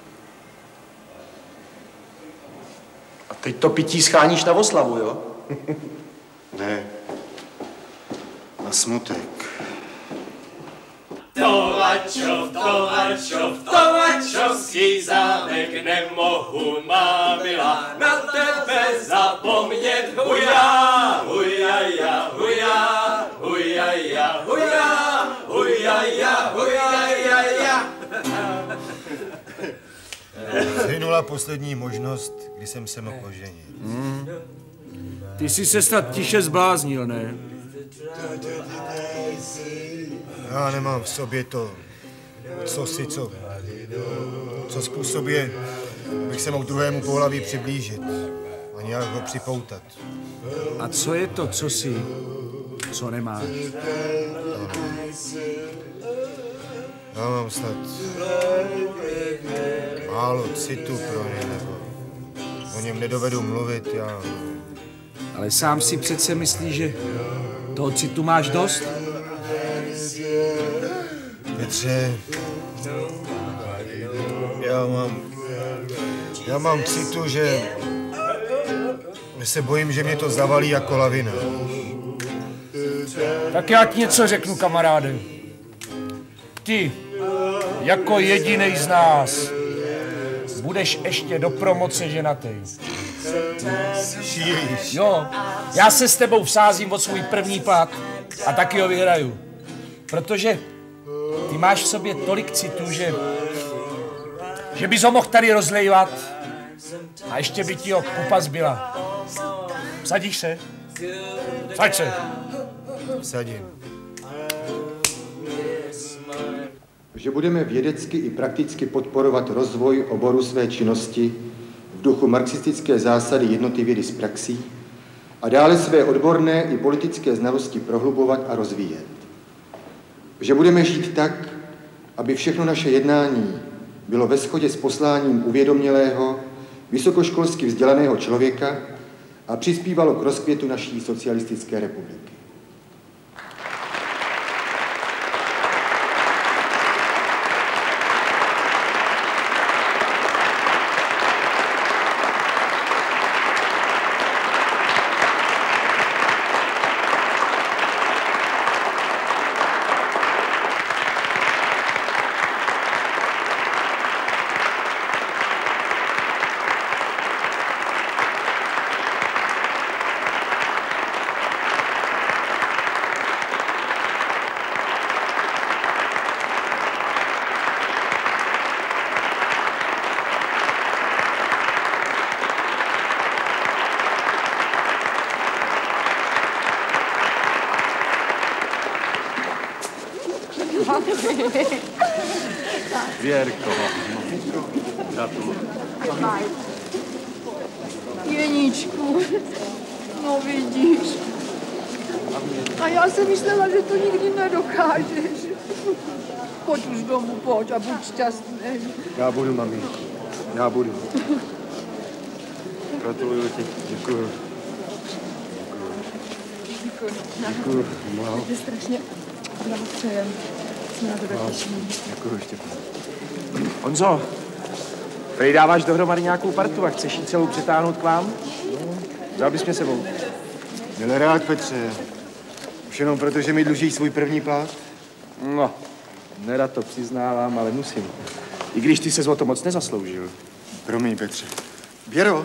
A teď to pití scháníš na oslavu, jo? Ne. Na smutek. Tovačovský zámek nemohu, má milá, na tebe zapomnět. Huja, hujaja, huja, hujaja, huja, hujaja, hujaja. Zhynula poslední možnost, kdy jsem se mohl oženit. Ty jsi se snad tiše zbláznil, ne? Já nemám v sobě to, co způsobuje, abych se mohl druhému pohlaví přiblížit a nějak ho připoutat. A co je to, co nemáš? Já mám snad málo citu pro ně, nebo o něm nedovedu mluvit, já... Ale sám si přece myslíš, že toho citu máš dost? Petře, já mám citu, že se bojím, že mě to zavalí jako lavina. Tak já ti něco řeknu, kamaráde. Ty, jako jedinej z nás, budeš ještě do promoce ženatej. Šílíš. Jo, já se s tebou vsázím o svůj první plat a taky ho vyhraju. Protože ty máš v sobě tolik citů, že bys ho mohl tady rozlejvat a ještě by ti ho kupa zbyla. Vsadíš se? Vsaď se. Vsadím. Že budeme vědecky i prakticky podporovat rozvoj oboru své činnosti v duchu marxistické zásady jednoty vědy s praxí a dále své odborné i politické znalosti prohlubovat a rozvíjet. Že budeme žít tak, aby všechno naše jednání bylo ve shodě s posláním uvědomělého, vysokoškolsky vzdělaného člověka a přispívalo k rozkvětu naší socialistické republiky. Věrko, gratuluju. Jeníčku, no vidíš. A já jsem myslela, že to nikdy nedokážeš. Pojď už domů, pojď a buď šťastný. Já budu, mami. Já budu. Gratuluju ti. Děkuju. Děkuju. Wow. To strašně blahopřejem. Jsme na tebe těšení. Děkuju, Štěpán. Honzo, prej dáváš dohromady nějakou partu a chceš jí celou přitáhnout k vám? Vzal bys mě sebou. Byl rád, Petře. Už jenom proto, že mi dluží svůj první plat? No, nerad to přiznávám, ale musím. I když ty ses o to moc nezasloužil. Promiň, Petře. Věro!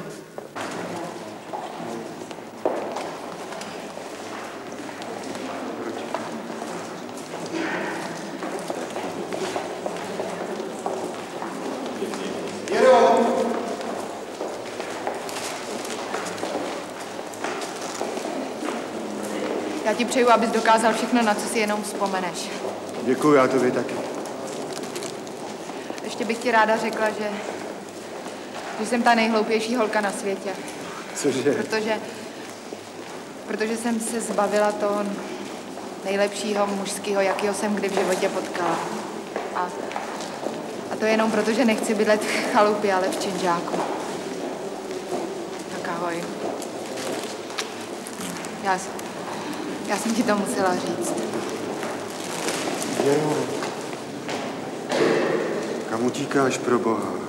Já ti přeju, abys dokázal všechno, na co si jenom vzpomeneš. Děkuju, já tobě taky. Ještě bych ti ráda řekla, že jsem ta nejhloupější holka na světě. Cože? Protože jsem se zbavila toho nejlepšího mužského, jakýho jsem kdy v životě potkala. A to jenom proto, že nechci bydlet v chalupě, ale v činžáku. Tak ahoj. Já jsem ti to musela říct. Jo. Kam utíkáš, pro boha?